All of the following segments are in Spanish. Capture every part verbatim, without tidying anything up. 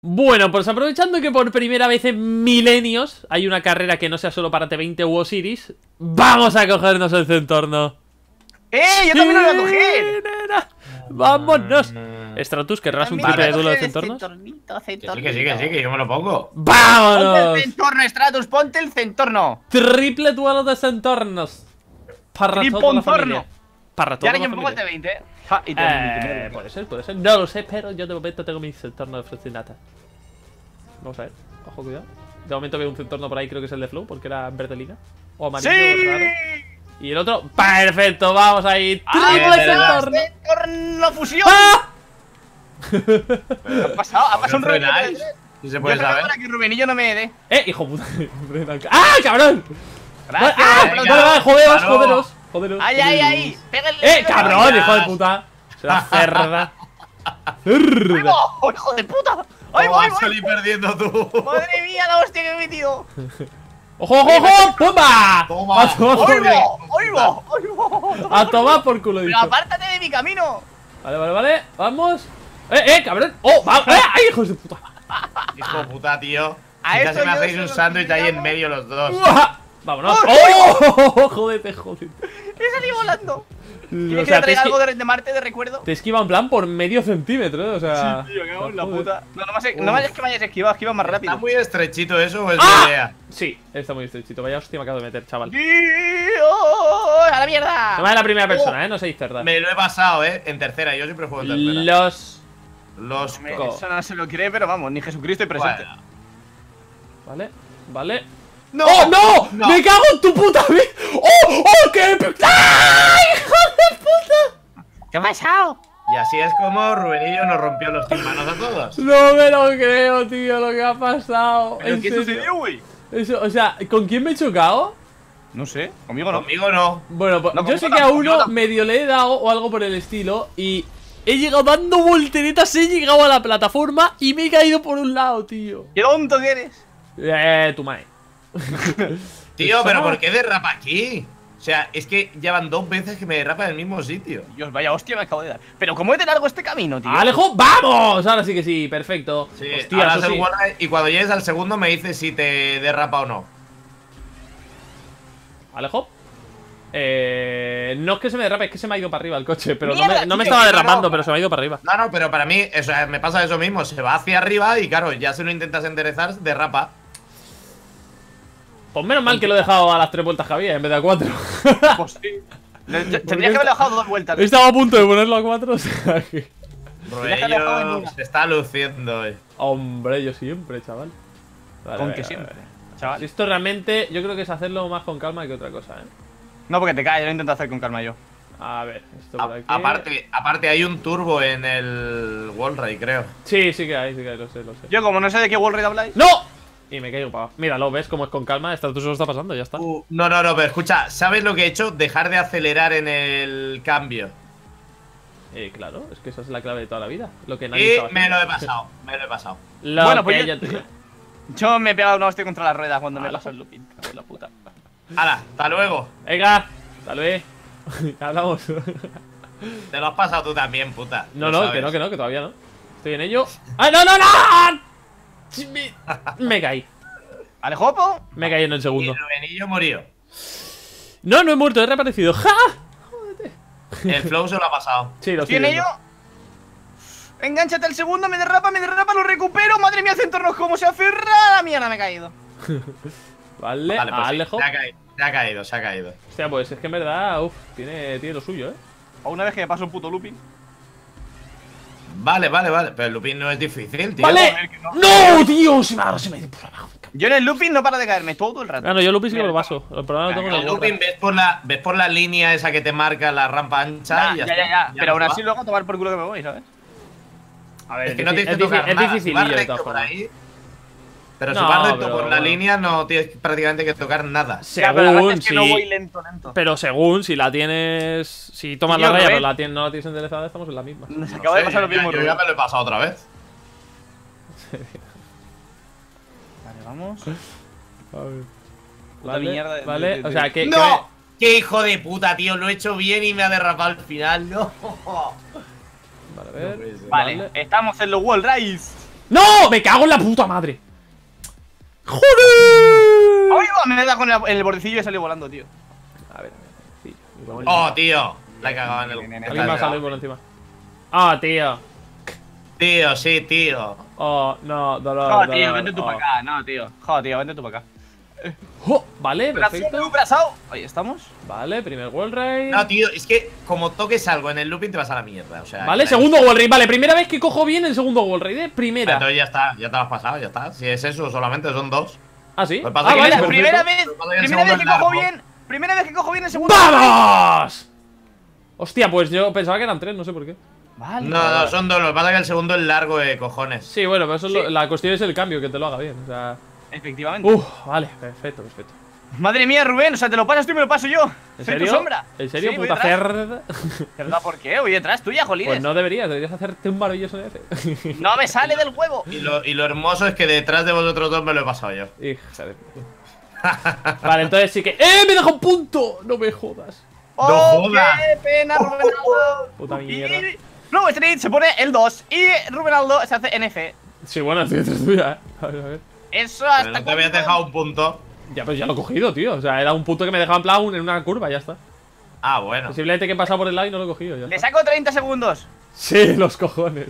Bueno, pues aprovechando que por primera vez en milenios hay una carrera que no sea solo para T veinte u Osiris, vamos a cogernos el Centorno. ¡Eh! ¡Yo también lo voy a coger! Nena. ¡Vámonos! Stratus, ¿querrás un triple de duelo de Centornos? Que sí, que sí, que sí, que sí, que yo me lo pongo. Ponte ¡Vámonos! el Centorno, Stratus, ponte el Centorno. Triple duelo de Centornos. Para toda la familia. Para Y toda ahora la yo me pongo el familia. T veinte, ¿eh? Ja, y te Eh, puede ser, puede ser. No lo sé, pero yo de momento tengo mi Centorno de Frocinata. Vamos a ver. Ojo, cuidado. De momento veo un Centorno por ahí, creo que es el de Flow, porque era verdelina. O amarillo, ¡Sí! raro. Y el otro, perfecto, vamos ahí. ¡Ah, ¡Triple verdad! Centorno! ¡Centorno fusión! ¡Ah! ¿Qué ha pasado? ¿Ha pasado un Rubenillo? Si se Yo puede creo saber. para que Rubenillo no me dé. ¡Eh, hijo puta! ¡Ah, cabrón! Gracias. ¡Ah! Venga. Vale, vale, joderos, Claro. joderos, joderos. ¡Ay, ay, ay! ¡Pégale! ¡Eh, cabrón, Venga. hijo de puta! ¡Será cerda! ¡Ahí ¡Cerda! va! ¡Oh, hijo de puta! ¡Ay, ¿Cómo voy, vas a voy! salir perdiendo tú? ¡Madre mía, la hostia que he metido! ¡Ojo, ojo, ojo! ¡Pumba! Toma. A tomar por ¡Ay, culo. va! ¡Ay, va! ¡Ay, va! A tomar por culo, ¡Pero dicho. apártate de mi camino! Vale, vale, vale. Vamos. ¡Eh, eh, cabrón! ¡Oh, va! ¡Eh, ay, hijos de puta! Hijo de puta, tío. A Si esto casi me yo hacéis se un lo sándwich ahí en pillamos. medio los dos. ¡Uah! ¡Vámonos! ¡Ay, ¡Oh! ¡Jódete, jódete! ¡He salido volando! O ¿Quieres que sea, te te, traiga algo esqui de, de Marte de recuerdo? te esquiva en plan por medio centímetro, ¿eh? O sea... Sí, tío, que hago en la joder. puta. No, no me, no me hayas que me hayas esquivado, esquiva más rápido. ¿Está muy estrechito eso o es ¡Ah! mi idea? Sí, está muy estrechito. Vaya hostia me acabo de meter, chaval. ¡Tío! ¡A la mierda! No me da la primera persona, ¿eh? No seáis cerdas. Me lo he pasado, eh, en tercera. Yo siempre juego en tercera. Los... Los Me- co- Eso no se lo cree, pero vamos, ni Jesucristo y presente. Bueno. Vale, vale. ¡No! ¡Oh, no! ¡No! ¡Me cago en tu puta vida! ¡Oh, oh, qué épico! ¡Ay, hijo de puta! ¿Qué ha pasado? Y así es como Rubenillo nos rompió los tímpanos a todos. No me lo creo, tío, lo que ha pasado. ¿Pero ¿En qué serio? sucedió, güey? Eso, o sea, ¿con quién me he chocado? No sé, conmigo no. Conmigo no. Bueno, pues No, yo conmigo sé que a tampoco, conmigo uno tampoco. medio le he dado o algo por el estilo y he llegado dando volteretas, he llegado a la plataforma y me he caído por un lado, tío. ¡Qué tonto que eres! Eh, tu mae. Tío, Eso pero no. ¿por qué derrapa aquí? O sea, es que ya van dos veces que me derrapa en el mismo sitio. Dios, vaya hostia me acabo de dar. Pero ¿cómo es de largo este camino, tío? ¡Alejo! ¡Vamos! Ahora sí que sí, perfecto. Sí, Hostia, ahora eso haces sí. wall ride y cuando llegues al segundo me dices si te derrapa o no. ¿Alejo? Eh, no es que se me derrape, es que se me ha ido para arriba el coche. Pero no Mierda, me, no me tío, estaba que no, derrapando, no. pero se me ha ido para arriba. No, no, pero para mí, o sea, me pasa eso mismo. Se va hacia arriba y claro, ya si lo intentas enderezar, derrapa. Pues menos mal que lo he dejado a las tres vueltas que había en vez de a cuatro. Pues sí. Le- te- Tendrías que haberlo dejado dos vueltas. Estaba a punto de ponerlo a cuatro, o sea que... Déjale dejado en Rubenillo una. se está luciendo hoy. Hombre, yo siempre, chaval. Vale, Con venga, que vale. siempre. Chaval. Esto realmente, yo creo que es hacerlo más con calma que otra cosa, ¿eh? No, porque te caes, yo lo intento hacer con calma yo. A ver, esto por A- aquí. aparte, aparte hay un turbo en el wall ride, creo. Sí, sí que hay, sí que hay, lo sé, lo sé. Yo, como no sé de qué wall ride habláis. ¡No! Y me caigo para abajo. Mira, lo ves como es con calma. Esto tú solo está pasando, ya está. Uh, no, no, no, pero escucha, ¿sabes lo que he hecho? Dejar de acelerar en el cambio. Eh, claro, es que esa es la clave de toda la vida. Lo que nadie Y sabe me hacer. lo he pasado, me lo he pasado. Lo Bueno, pues que yo- yo te digo. Yo me he pegado una hostia contra las ruedas cuando me Ala. pasó el looping. Cago en la puta. ¡Hala! ¡Hasta luego! Venga, tal vez. Hablamos. Te lo has pasado tú también, puta. No, Lo no, sabes. que no, que no, que todavía no. Estoy en ello. ¡Ah, no, no, no! Me, me caí. ¿Alejopo? Me caí en el Y segundo. Rubenillo murió. No, no he muerto, he reaparecido. ¡Ja! El flow se lo ha pasado. Sí, lo ¿Estoy estoy en ello? viendo. Engánchate al segundo, me derrapa, me derrapa, lo recupero. Madre mía, Centornos, cómo se aferra a la mierda, me he caído. Vale, Vale, pues sí, Alejo. se ha caído, se ha caído, se ha caído. Hostia, pues es que en verdad, uff, tiene, tiene lo suyo, ¿eh? A una vez que me paso un puto looping. Vale, vale, vale. Pero el looping no es difícil, tío. ¡Vale! joder, que no. ¡No, tío! Se me ha, se me ha ido por abajo. Yo en el looping no para de caerme todo el rato. Ah, no, yo Lupi sí que lo paso. El problema lo tengo en El el looping ves por, la, ves por la línea esa que te marca la rampa ancha Ya, y ya, ya, ya, está. ya. Pero aún no así va. luego a tomar por culo que me voy, ¿sabes? A ver, Es que no tienes es que difí- tocar es nada. Si dificilillo vas de recto todas por formas. ahí. Pero si No, vas recto pero por la bueno. línea, no tienes prácticamente que tocar nada. Ya, pero la verdad Según, es que si... no voy lento, lento. Pero según, si la tienes... Si tomas Tío, la raya Rubén. pero la tienes, no la tienes enderezada, estamos en la misma. Nos No acaba sé, de pasar lo yo ya- mismo, Yo Rubén. ya me lo he pasado otra vez. Vale, vamos. A ver. Puta Vale, mierda de- vale, de- de- o sea, que... que ¡No! ¡Qué hijo de puta, tío! Lo he hecho bien y me ha derrapado al final. ¡No! me- Vale, a ver... No puede ser. Vale, Vale. estamos en los wall rides. ¡No! ¡Me cago en la puta madre! ¡Joder! ¡Ay, va! Me he dado con el, el bordecillo y he salido volando, tío. A ver, sí, igual. Oh, tío. La he cagado en el. Alguien más sale por encima. Ah, tío. Tío, sí, tío. Oh, no, dolor. Joder, dolor, tío, vente tú oh. para acá. No, tío. Joder, tío, vente tú para acá. Oh, vale, perfecto. Perfecto. Ahí estamos. Vale, primer wall raid. No, tío, es que como toques algo en el looping te vas a la mierda. O sea, Vale, que- segundo wall raid. Vale, primera vez que cojo bien el segundo wall raid, ¿eh? Primera. Entonces ya está, ya te lo has pasado, ya está. Si es eso, solamente son dos. Ah, sí. Lo que pasa Ah, es que vale, mira, perfecto. primera vez, Lo que pasa es que el primera vez segundo que es cojo largo. bien. Primera vez que cojo bien el segundo. ¡Vamos! Hostia, pues yo pensaba que eran tres, no sé por qué. Vale. No, no, son dos. Lo que pasa es que el segundo es largo de cojones. Sí, bueno, pero eso es lo- Sí. la cuestión es el cambio, que te lo haga bien. O sea. Efectivamente. Uf, vale, perfecto, perfecto. Madre mía, Rubén, o sea, te lo pasas tú y me lo paso yo. ¿En Soy serio? tu sombra. ¿En serio, Sí, voy puta detrás. cerda? ¿Verdad? ¿Por qué? Voy detrás tuya, jolines. Pues no deberías, deberías hacerte un maravilloso N F. No me sale del huevo. Y lo, y lo hermoso es que detrás de vosotros dos me lo he pasado yo. Hija de puta. Vale, entonces sí que. ¡Eh! ¡Me deja un punto! No me jodas. ¡Oh, jodas. qué pena, Rubén Aldo! Puta mierda. Y Flow Street se pone el dos y Rubén Aldo se hace N F. Sí, bueno, estoy detrás tuya, eh. A ver, a ver. Eso Pero hasta no te habías cuándo? dejado un punto. Ya, pues ya lo he cogido, tío. O sea, era un punto que me dejaba en plan en una curva, ya está. Ah, bueno. Posiblemente que he pasado por el lado y no lo he cogido, ya Le está. saco treinta segundos. Sí, los cojones.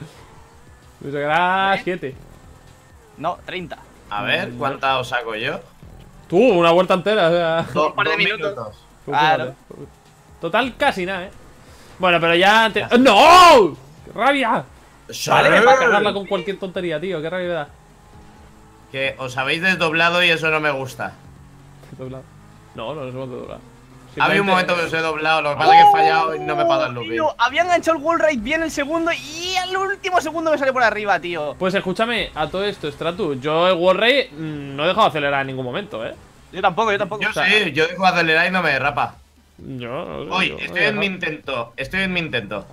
Me sacará siete. No, treinta. A ver, ¿cuánta os saco yo? Tú, una vuelta entera, o sea. Do- par de dos minutos. Fíjate. Claro. Total, casi nada, eh. Bueno, pero ya. Te... ¡No! ¡Qué rabia! Vale, me va a cagarla con cualquier tontería, tío. Qué rabia me da. Que os habéis desdoblado y eso no me gusta. Doblado. No, no nos hemos doblado. Había un momento que os he doblado, lo que pasa es que he fallado y no me pasa el looping. Tío, había enganchado el wall ride bien el segundo y al último segundo me sale por arriba, tío. Pues escúchame, a todo esto, Stratus. Yo el Wall Ray mm, no he dejado de acelerar en ningún momento, eh. Yo tampoco, yo tampoco. Yo O sea, sí, yo dejo de acelerar y no me derrapa. Yo no sé, Hoy, yo, estoy en mi intento, estoy en mi intento.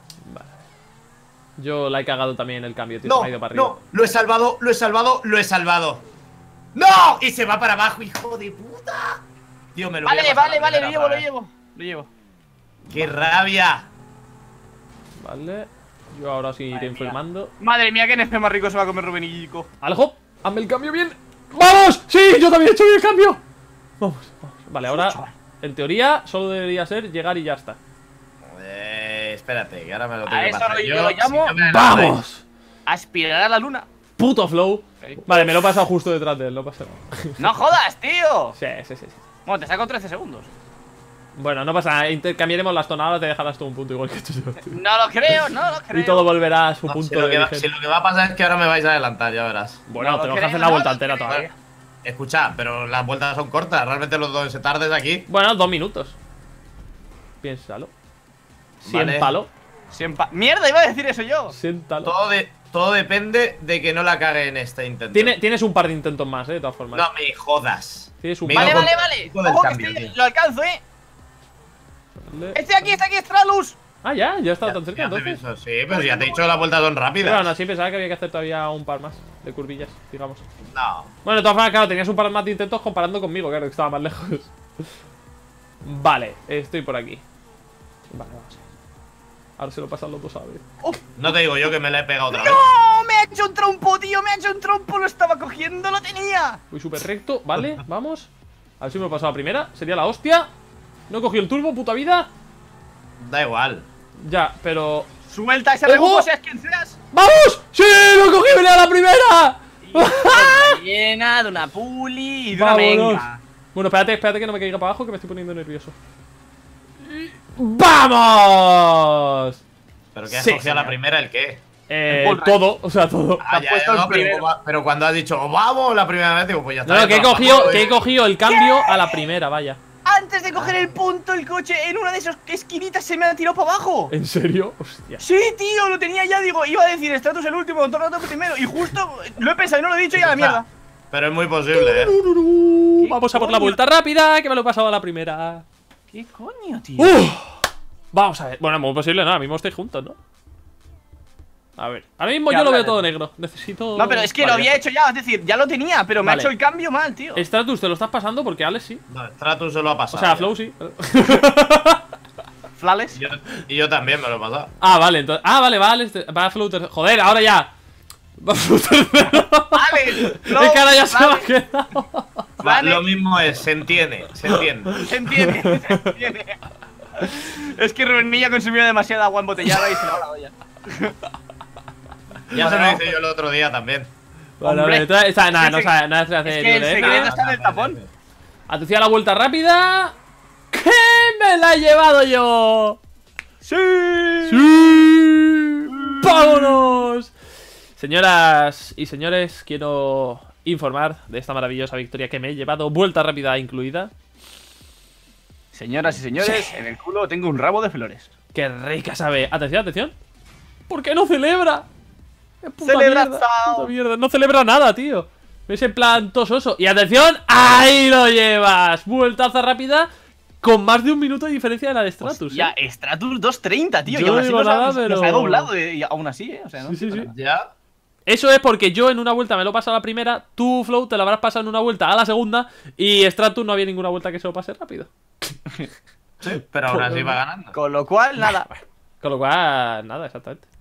yo la he cagado también el cambio, tío. No, se me ha ido para arriba. no, lo he salvado, lo he salvado, lo he salvado. ¡No! Y se va para abajo, hijo de puta. Tío, me lo voy Vale, a pasar vale, la vale, lo primera llevo, lo otra vez. llevo. Lo llevo. ¡Qué rabia! Vale. Yo ahora sí iré informando. Madre mía, qué N F más rico se va a comer Rubén y Kiko. ¡Aljo! ¡Hazme el cambio bien! ¡Vamos! ¡Sí! ¡Yo también he hecho bien el cambio! Vamos, vamos. Vale, ahora, en teoría, solo debería ser llegar y ya está. Eh, espérate, que ahora me lo tengo A que eso pasar lo- yo yo. lo llamo- si no me adelantáis. ¡Vamos! Aspirar a la luna. ¡Puto flow! Vale, me lo he pasado justo detrás de él, no pasa nada. No jodas, tío. Sí, sí, sí, sí. Bueno, te saco trece segundos. Bueno, no pasa nada, intercambiaremos las tonadas, te dejarás tú un punto igual que tú. No lo creo, no lo creo. Y todo volverá a su No, punto si, lo de que va, origen. si lo que va a pasar es que ahora me vais a adelantar, ya verás. Bueno, No lo tenemos que creo, hacer la no vuelta lo entera creo. todavía. Escucha, pero las vueltas son cortas, realmente los dos se tardes aquí. Bueno, dos minutos. Piénsalo. Vale. Siéntalo. Siempre. Mierda, iba a decir eso yo. Siéntalo. Todo, de, todo depende de que no la cague en este intento. Tiene, tienes un par de intentos más, eh, de todas formas. No me jodas. Tienes un Me par. Vale, con- vale, vale. con el Ojo, que cambio, estoy- tío. lo alcanzo, eh. Vale. Estoy aquí, está aquí, Stralus. Ah, ya, ya he estado Ya- tan cerca ya te entonces. aviso, sí, pero si ya te he dicho las vueltas son Pero aún rápidas. así pensaba que había que hacer todavía un par más de curvillas, digamos. No. Bueno, de todas formas, claro, tenías un par más de intentos comparando conmigo, claro, que estaba más lejos. Vale, estoy por aquí. Vale, vamos. Ahora se lo pasan los dos a ver. No te digo yo que me la he pegado otra vez. ¡No! Me ha hecho un trompo, tío. Me ha hecho un trompo. Lo estaba cogiendo, lo tenía. Voy súper recto, vale, vamos. A ver si me lo he pasado a primera. Sería la hostia. No he cogido el turbo, puta vida. Da igual. Ya, pero. Suelta ese ¡Ojo! rebufo, seas quien seas. ¡Vamos! ¡Sí! ¡Lo he cogido a la primera! Y una llena de una puli y de una Vámonos. menga. Bueno, espérate, espérate que no me caiga para abajo, que me estoy poniendo nervioso. ¡Vamos! Pero que has Sí, cogido a la señor. primera, ¿el qué? Eh, El bull todo, o sea, todo. Ah, has ya, puesto ya, no, el pero, primero. como- pero cuando has dicho, "Oh, vamos, la primera vez, digo, pues ya está. No, no, ya que he te lo has cogido, pasado, que he eh. cogido el cambio a la primera, vaya. Antes de coger el punto, el coche en una de esas esquinitas se me ha tirado para abajo. ¿En serio? Hostia. Sí, tío, lo tenía ya. Digo, iba a decir Stratus el último, todo el rato primero. Y justo lo he pensado y no lo he dicho y a la mierda. Pero es muy posible, eh. Vamos a por la coño? vuelta rápida, que me lo he pasado a la primera. ¿Qué coño, tío? Uf. Vamos a ver. Bueno, muy posible, no, ahora mismo estáis juntos, ¿no? A ver, ahora mismo ¿Qué yo lo veo hablas? todo negro. Necesito. No, pero es que Vale, lo había ya hecho ya, es decir, ya lo tenía, pero me Vale. ha hecho el cambio mal, tío. está. Stratus, te lo estás pasando porque Alex sí. No, Stratus se lo ha O pasado. sea, ya. Flow sí. Flales. Y yo, y yo también me lo he pasado. Ah, vale, entonces. Ah, vale, vale. este- Va Flow. ter- Joder, ahora ya. Vale, no, Es que ahora ya se me ha vale. quedado. Va, Vale. Lo mismo es, se entiende, se entiende. Se entiende, se entiende. Es que Rubenilla ha consumido demasiada agua embotellada y se le va la olla. Ya se Bueno. lo hice yo el otro día también. Vale, Hombre. vale, trae- esa- nada, Es no que- sabe, nada se hace es que el nivel, ¿eh? secreto Nada. está en el tapón. Atención a la vuelta rápida. ¡Que me la he llevado yo! ¡Sí! ¡Sí! ¡Vámonos! Señoras y señores, quiero informar de esta maravillosa victoria que me he llevado, vuelta rápida incluida. Señoras y señores, en el culo tengo un ramo de flores. ¡Qué rica sabe! Atención, atención. ¿Por qué no celebra? ¡Qué puta Celebra, mierda, chao. puta mierda! No celebra nada, tío. Es en plan tososo. Y atención, ¡ahí lo llevas! Vueltaza rápida con más de un minuto de diferencia de la de Stratus. Ya, ¿eh? Stratus dos treinta, tío. Yo y aún no así digo nos ha- nada, nos pero- ha doblado eh, y aún así, eh. O sea, no Sí, sí, entiendo sí. nada. Ya. Eso es porque yo en una vuelta me lo he pasado a la primera, tú, Flow, te lo habrás pasado en una vuelta a la segunda y Stratus no había ninguna vuelta que se lo pase rápido. Sí, pero aún así va ganando. Con lo cual, nada. Con lo cual, nada, exactamente.